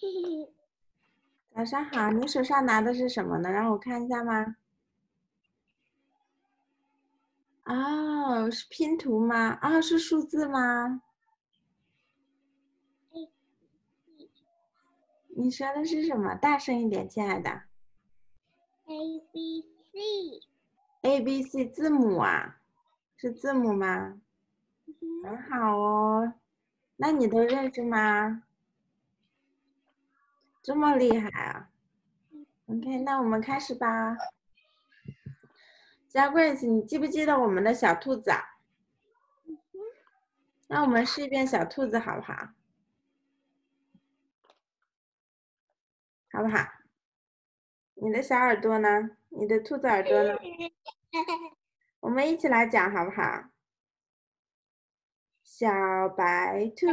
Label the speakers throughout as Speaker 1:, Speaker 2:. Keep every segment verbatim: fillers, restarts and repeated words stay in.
Speaker 1: 早上好，你手上拿的是什么呢？让我看一下吗？哦，是拼图吗？啊、是数字吗？你说的是什么？大声一点，亲爱的。
Speaker 2: A B C。
Speaker 1: A B C 字母啊，是字母吗？很好哦，那你都认识吗？这么厉害啊！OK，那我们开始吧。小 Grace，你记不记得我们的小兔子啊？那我们试一遍小兔子好不好？好不好？你的小耳朵呢？你的兔子耳朵呢？我们一起来讲好不好？小白兔，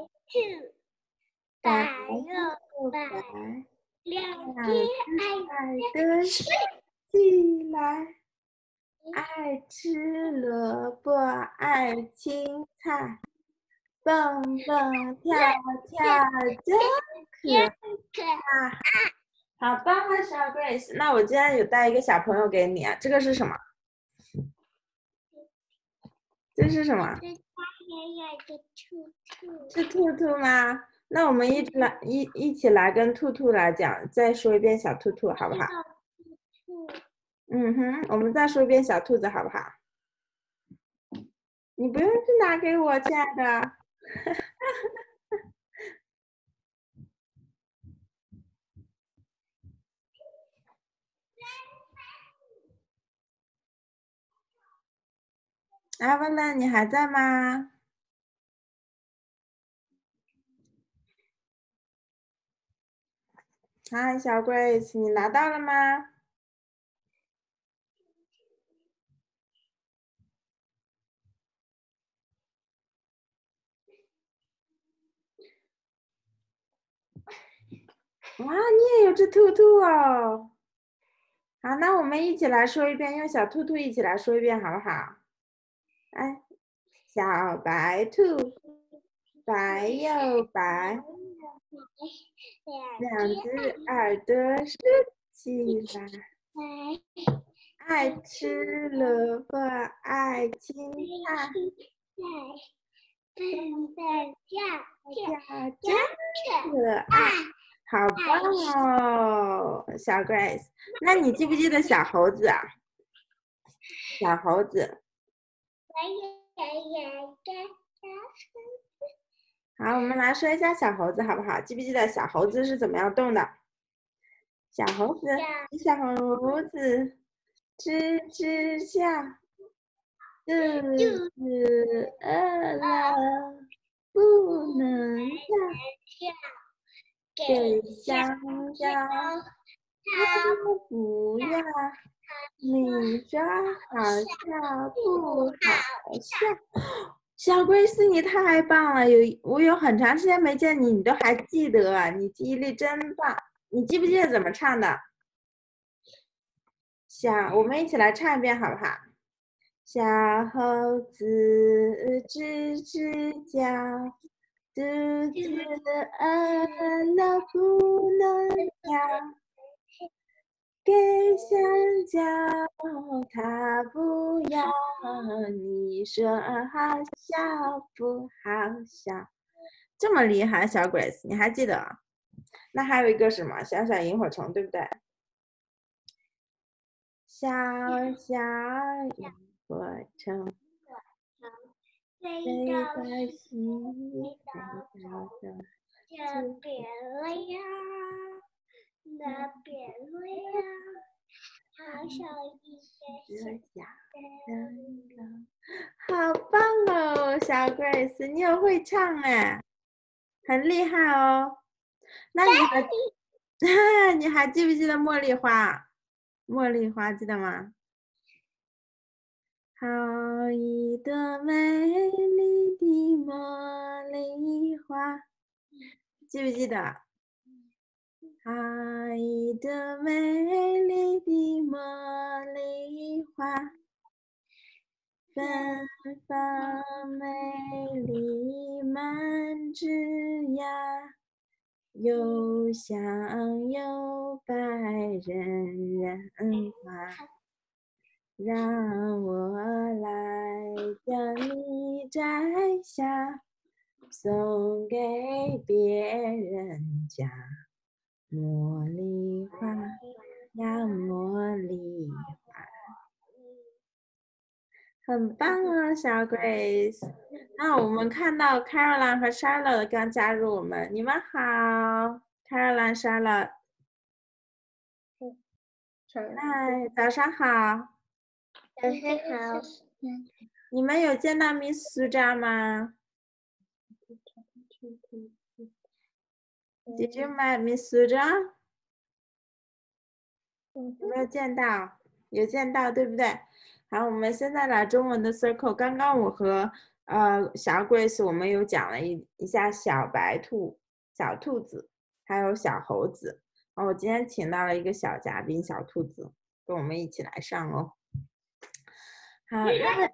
Speaker 1: 白又白，
Speaker 2: 两
Speaker 1: 两
Speaker 2: 只
Speaker 1: 只
Speaker 2: 爱
Speaker 1: 爱的起来，爱吃萝卜，爱青菜，蹦蹦跳跳真可爱。好棒啊，小 Grace！那我今天有带一个小朋友给你啊，这个是什么？这是什么？
Speaker 2: 这家也有个兔兔。
Speaker 1: 是兔兔吗？那我们一直来一一起来跟兔兔来讲，再说一遍小兔兔，好不好？
Speaker 2: 兔。
Speaker 1: 嗯哼，我们再说一遍小兔子，好不好？你不用去拿给我，亲爱的。阿文呢？你还在吗？嗨，小 Grace，你拿到了吗？哇，你也有只兔兔哦。好，那我们一起来说一遍，用小兔兔一起来说一遍，好不好？哎，小白兔，白又白，两只耳朵竖起来，爱吃萝卜，爱青菜，
Speaker 2: 蹦蹦跳
Speaker 1: 跳
Speaker 2: 跳
Speaker 1: 真可爱，好棒哦，小 Grace。那你记不记得小猴子啊？小猴子。好，我们来说一下小猴子好不好？记不记得小猴子是怎么样动的？小猴子，小猴子，吱吱叫，肚子饿了不能叫，给香蕉，它不要。你说好笑不好笑？小龟斯，你太棒了！有我有很长时间没见你，你都还记得，你记忆力真棒。你记不记得怎么唱的？小，我们一起来唱一遍好不好？小猴子吱吱叫，肚子饿了不能跳，给香蕉它不要，你说好笑不好笑？这么厉害，小 Grace，你还记得啊？那还有一个什么小小萤火虫，对不对？小小萤火虫，飞到西，飞到东，
Speaker 2: 这边了呀，那边了呀，好小一个
Speaker 1: 小灯笼，好棒哦，小 Grace，你也会唱哎，很厉害哦。那你还你还记不记得茉莉花？茉莉花记得吗？好一朵美丽的茉莉花，记不记得？好一朵美丽的茉莉花，芬芳美丽满枝桠， 又香又白人人花，让我来将你摘下，送给别人家。茉莉花呀，茉莉花，很棒啊，小 Grace。那我们看到 Caroline 和 Charlotte 刚加入我们，你们好 ，Caroline、Charlotte。嗨，早上好。
Speaker 2: 早上好。
Speaker 1: 你们有见到 Miss 苏扎吗 ？Did you meet Miss 苏扎？有没有见到？有见到，对不对？好，我们现在来中文的 circle。刚刚我和呃小 Grace 我们有讲了一一下小白兔、小兔子，还有小猴子。哦，我今天请到了一个小嘉宾小兔子，跟我们一起来上哦。好，那么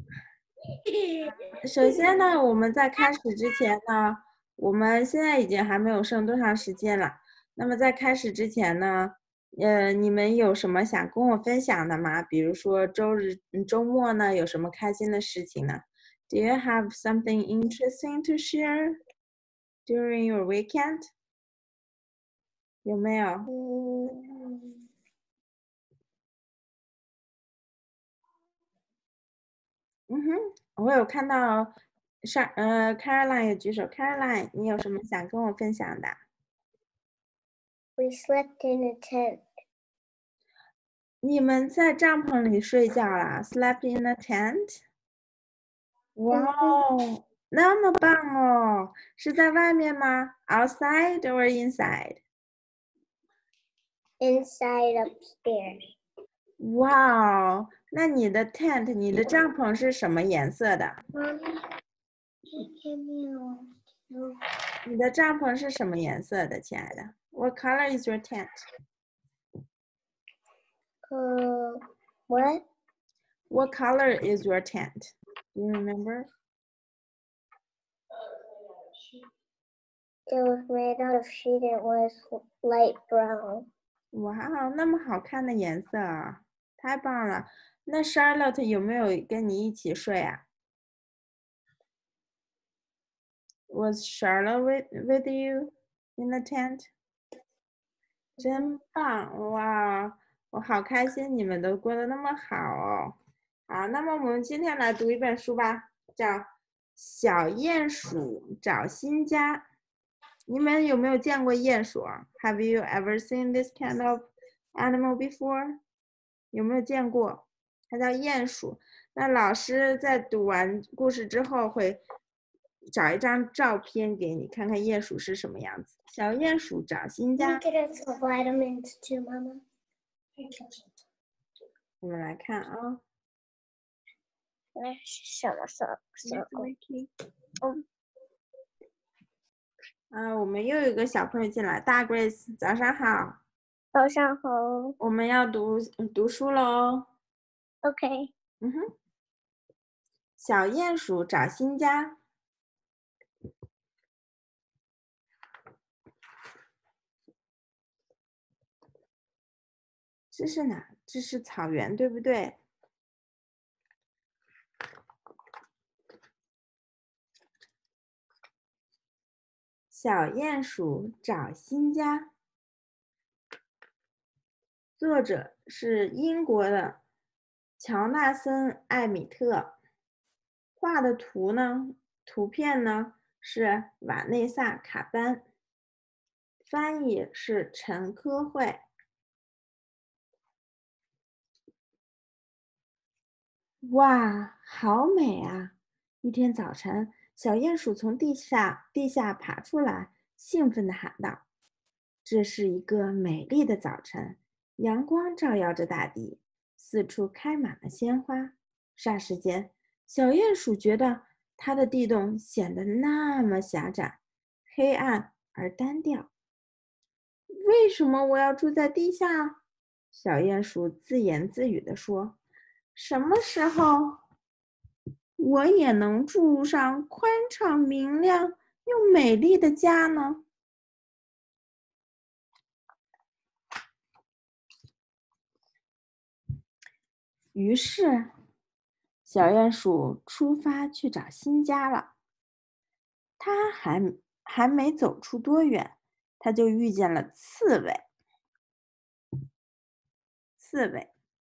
Speaker 1: 首先呢，我们在开始之前呢，我们现在已经还没有剩多长时间了。那么在开始之前呢，呃，你们有什么想跟我分享的吗？比如说周日、周末呢，有什么开心的事情呢 ？Do you have something interesting to share during your weekend？ 有没有？
Speaker 2: 嗯，
Speaker 1: 嗯哼，我有看到上呃 Caroline 有举手 ，Caroline，你有什么想跟我分享的？
Speaker 2: We slept in a tent.
Speaker 1: 你们在帐篷里睡觉啦 ？Slept in a tent？ 哇哦，那么棒哦！是在外面吗 ？Outside or inside？
Speaker 2: Inside upstairs.
Speaker 1: 哇哦，那你的 tent， 你的帐篷是什么颜色的？
Speaker 2: Mommy, give me a
Speaker 1: 你的帐篷是什么颜色的，亲爱的 ？What color is your tent？
Speaker 2: Uh, what?
Speaker 1: What color is your tent? Do you remember?
Speaker 2: It was made out of sheet. It was light brown.
Speaker 1: 哇哦，那么好看的颜色啊，太棒了！那 Charlotte 有没有跟你一起睡啊？Was Charlotte with with you in the tent？ 真棒哇！我好开心，你们都过得那么好哦。好，那么我们今天来读一本书吧，叫《小鼹鼠找新家》。你们有没有见过鼹鼠啊 ？Have you ever seen this kind of animal before？ 有没有见过？它叫鼹鼠。那老师在读完故事之后会找一张照片给你，看看鼹鼠是什么样子。小鼹鼠找新
Speaker 2: We
Speaker 1: 家。
Speaker 2: get us some vitamins too, Mama.
Speaker 1: 我们来看啊，
Speaker 2: 那是什么色？色
Speaker 1: 哦，啊，我们又有一个小朋友进来，大 Grace， 早上好，
Speaker 2: 早上好。
Speaker 1: 我们要读读书喽。
Speaker 2: Okay.
Speaker 1: 嗯哼，小鼹鼠找新家。这是哪？这是草原，对不对？小鼹鼠找新家，作者是英国的乔纳森·艾米特，画的图呢，图片呢是瓦内萨·卡班，翻译是陈科慧。哇，好美啊！一天早晨，小鼹鼠从地下地下爬出来，兴奋地喊道：“这是一个美丽的早晨，阳光照耀着大地，四处开满了鲜花。”霎时间，小鼹鼠觉得它的地洞显得那么狭窄、黑暗而单调。为什么我要住在地下？小鼹鼠自言自语地说：“什么时候我也能住上宽敞明亮又美丽的家呢？” 于是，小鼹鼠出发去找新家了。它还还没走出多远，它就遇见了刺猬。刺猬，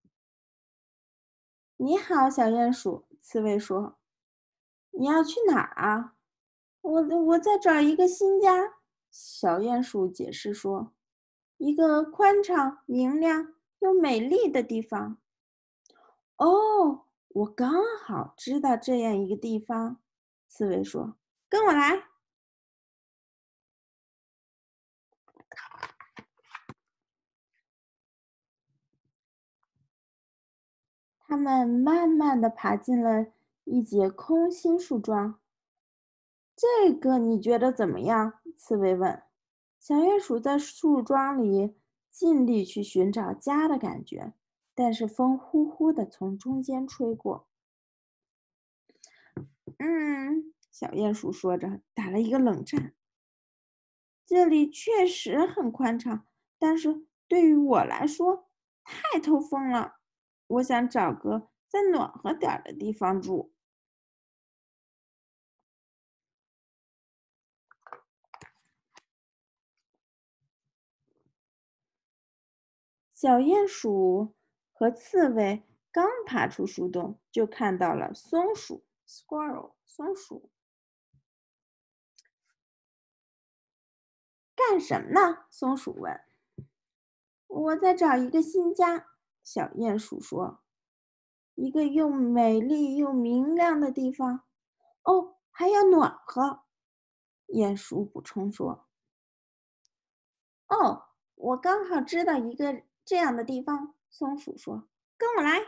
Speaker 1: 你好，小鼹鼠。刺猬说：“你要去哪儿啊？”我我在找一个新家。小鼹鼠解释说：“一个宽敞、明亮又美丽的地方。”哦，我刚好知道这样一个地方。刺猬说：“跟我来。”他们慢慢地爬进了一节空心树桩。这个你觉得怎么样？刺猬问。小鼹鼠在树桩里尽力去寻找家的感觉，但是风呼呼地从中间吹过。嗯，小鼹鼠说着，打了一个冷战。这里确实很宽敞，但是对于我来说太透风了。我想找个再暖和点儿的地方住。小鼹鼠和刺猬刚爬出树洞，就看到了松鼠 （squirrel）。松鼠干什么呢？松鼠问。我在找一个新家。小鼹鼠说。一个又美丽又明亮的地方。哦，还要暖和。鼹鼠补充说。哦，我刚好知道一个这样的地方。松鼠说。跟我来。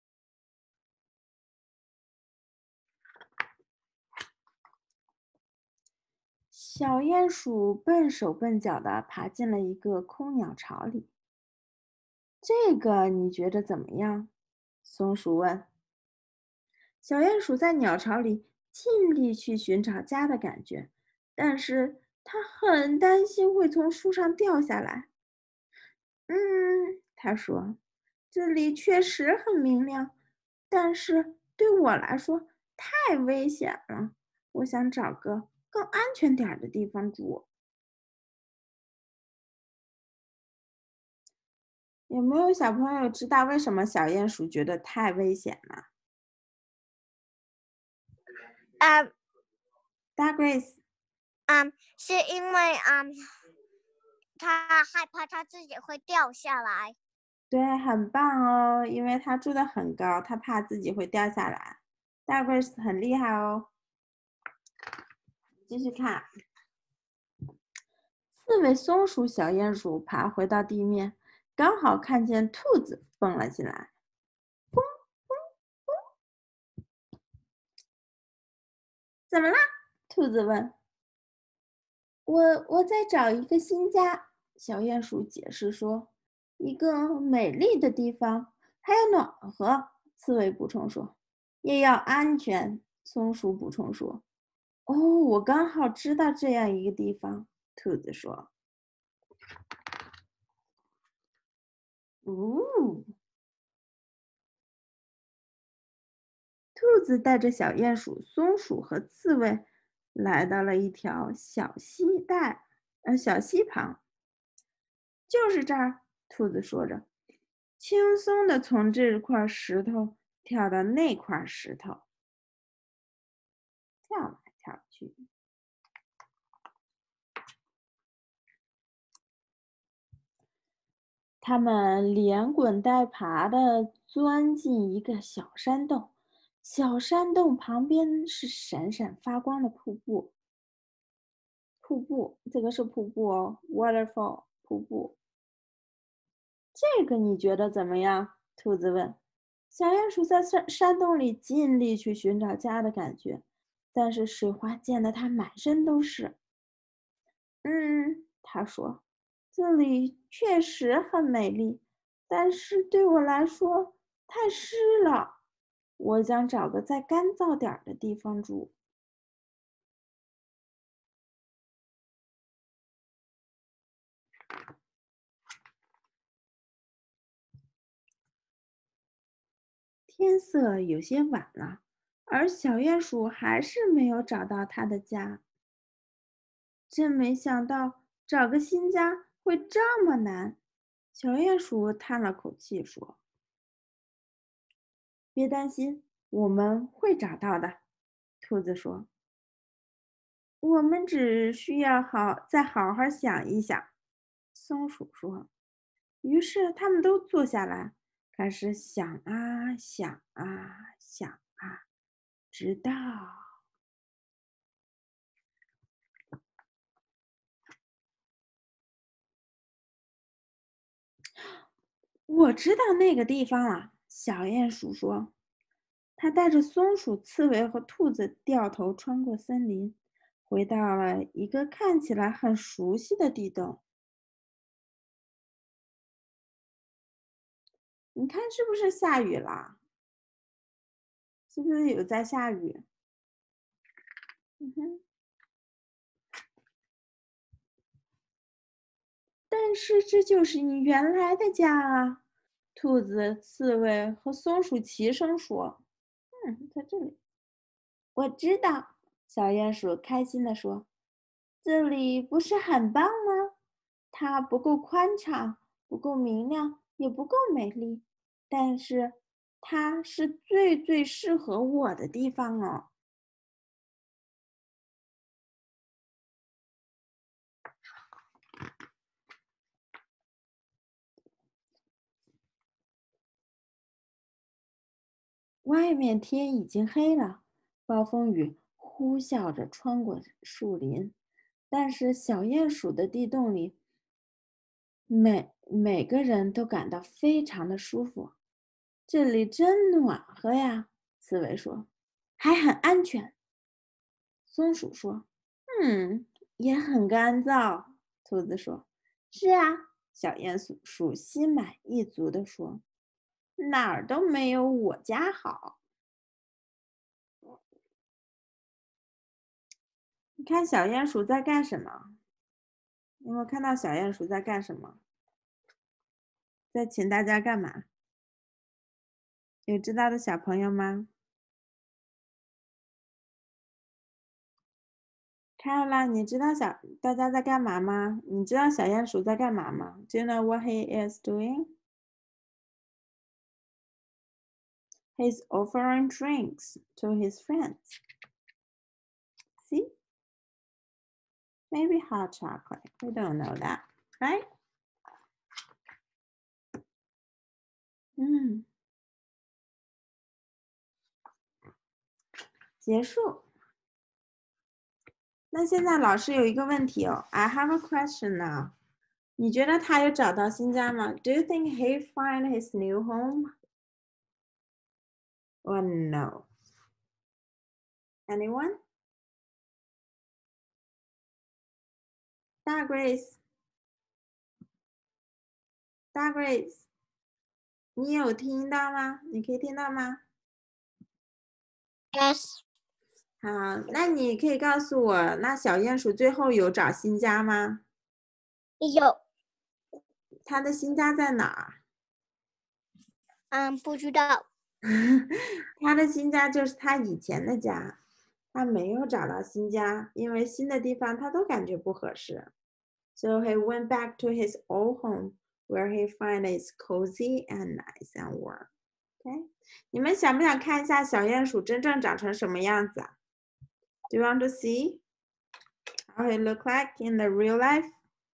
Speaker 1: 小鼹鼠笨手笨脚地爬进了一个空鸟巢里。这个你觉得怎么样？松鼠问。小鼹鼠在鸟巢里尽力去寻找家的感觉，但是它很担心会从树上掉下来。嗯，他说，这里确实很明亮，但是对我来说太危险了。我想找个更安全点儿的地方住。有没有小朋友知道为什么小鼹鼠觉得太危险了？
Speaker 2: 嗯
Speaker 1: 大 Grace，
Speaker 2: 嗯，是因为嗯，他害怕他自己会掉下来。
Speaker 1: 对，很棒哦，因为它住得很高，它怕自己会掉下来。大 Grace 很厉害哦。继续看，刺猬、松鼠、小鼹鼠爬回到地面，刚好看见兔子蹦了进来。怎么了？兔子问。我我在找一个新家。小鼹鼠解释说，一个美丽的地方，还要暖和。刺猬补充说，也要安全。松鼠补充说，哦，我刚好知道这样一个地方。兔子说，哦。兔子带着小鼹鼠、松鼠和刺猬来到了一条小溪带，呃，小溪旁。就是这儿，兔子说着，轻松地从这块石头跳到那块石头，跳来跳去。它们连滚带爬地钻进一个小山洞，小山洞旁边是闪闪发光的瀑布。瀑布，这个是瀑布哦 ，waterfall，瀑布。这个你觉得怎么样？兔子问。小鼹鼠在山山洞里尽力去寻找家的感觉，但是水花溅得它满身都是。嗯，他说，这里确实很美丽，但是对我来说太湿了。我想找个再干燥点儿的地方住。 天色有些晚了，而小鼹鼠还是没有找到它的家。真没想到找个新家会这么难。小鼹鼠叹了口气说：“别担心，我们会找到的。”兔子说：“我们只需要好再好好想一想。”松鼠说。于是他们都坐下来，开始想啊想啊想啊，直到我知道那个地方了。小鼹鼠说。他带着松鼠、刺猬和兔子掉头穿过森林，回到了一个看起来很熟悉的地洞。你看，是不是下雨了？是不是有在下雨？嗯哼。但是这就是你原来的家啊！兔子、刺猬和松鼠齐声说：“嗯，在这里。”我知道，小鼹鼠开心地说：“这里不是很棒吗？它不够宽敞，不够明亮，也不够美丽，但是它是最最适合我的地方哦。”外面天已经黑了，暴风雨呼啸着穿过树林，但是小鼹鼠的地洞里，每每个人都感到非常的舒服。这里真暖和呀，刺猬说，还很安全。松鼠说，嗯，也很干燥。兔子说，是啊。小鼹鼠鼠心满意足地说，哪儿都没有我家好。你看小鼹鼠在干什么？有没有看到小鼹鼠在干什么？在请大家干嘛？有知道的小朋友吗？开啦，你知道小大家在干嘛吗？你知道小鼹鼠在干嘛吗？ Do you know what he is doing? He's offering drinks to his friends. See? Maybe hot chocolate. We don't know that, right? 嗯，结束。那现在老师有一个问题哦 I have a question now. 你觉得他有找到新家吗 Do you think he find his new home? Or no? Anyone? 大 Grace， 大 Grace， 你有听到吗？你可以听到吗？
Speaker 2: Yes.
Speaker 1: 好，那你可以告诉我，那小鼹鼠最后有找新家吗？
Speaker 2: 有。
Speaker 1: 它的新家在哪儿？
Speaker 2: 嗯，不知道。
Speaker 1: 它的新家就是它以前的家，它没有找到新家，因为新的地方它都感觉不合适。So he went back to his old home, where he finds it's cozy and nice and warm. Okay， 你们想不想看一下小鼹鼠真正长成什么样子啊 ？Do you want to see how he look like in the real life？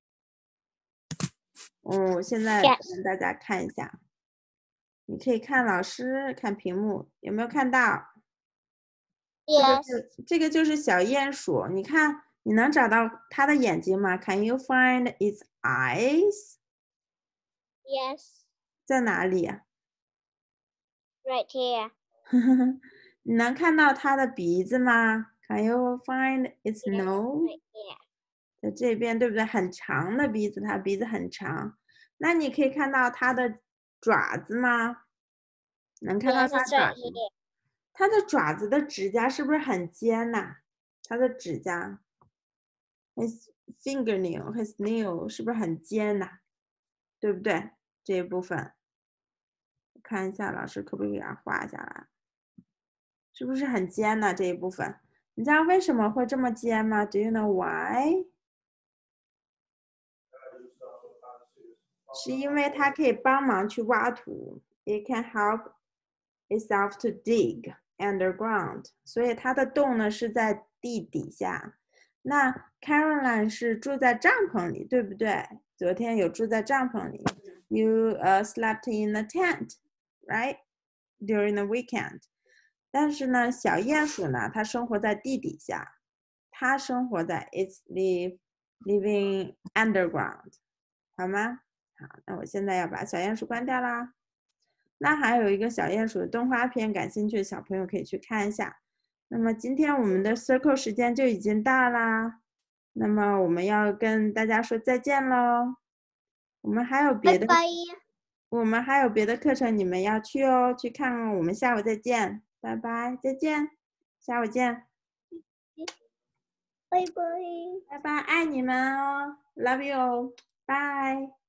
Speaker 1: 哦，现在
Speaker 2: Yes.
Speaker 1: 让大家看一下，你可以看老师看屏幕，有没有看到？这个
Speaker 2: Yes.
Speaker 1: 就这个就是小鼹鼠，你看你能找到它的眼睛吗 ？Can you find its eyes？
Speaker 2: Yes.
Speaker 1: 在哪里？
Speaker 2: Right here.
Speaker 1: 你能看到它的鼻子吗 ？Can you find its
Speaker 2: Yes.
Speaker 1: nose？
Speaker 2: Right here.
Speaker 1: 在这边对不对？很长的鼻子，它鼻子很长。那你可以看到它的爪子吗？能看到
Speaker 2: Yes,
Speaker 1: 它
Speaker 2: it's
Speaker 1: 爪
Speaker 2: right
Speaker 1: 子？
Speaker 2: here.
Speaker 1: 它的爪子的指甲是不是很尖呐、它的指甲 ，his fingernail, his nail 是不是很尖呐、对不对？这一部分看一下老师可不可以给它画下来，是不是很尖呢？这一部分，你知道为什么会这么尖吗 ？Do you know why？ 是因为它可以帮忙去挖土 ，it can help itself to dig underground， 所以它的洞呢是在地底下。那 Caroline 是住在帐篷里，对不对？昨天有住在帐篷里 ，You uh slept in a tent, right? During the weekend. 但是呢，小鼹鼠呢，它生活在地底下，它生活在 it's live living underground， 好吗？好，那我现在要把小鼹鼠关掉啦。那还有一个小鼹鼠的动画片，感兴趣的小朋友可以去看一下。那么今天我们的 circle 时间就已经到啦，那么我们要跟大家说再见喽。我们还有别的，
Speaker 2: 拜拜。
Speaker 1: 我们还有别的课程你们要去哦，去看哦。我们下午再见，拜拜，再见，下午见，
Speaker 2: 拜拜。
Speaker 1: 拜拜，爱你们哦 ，love you，拜。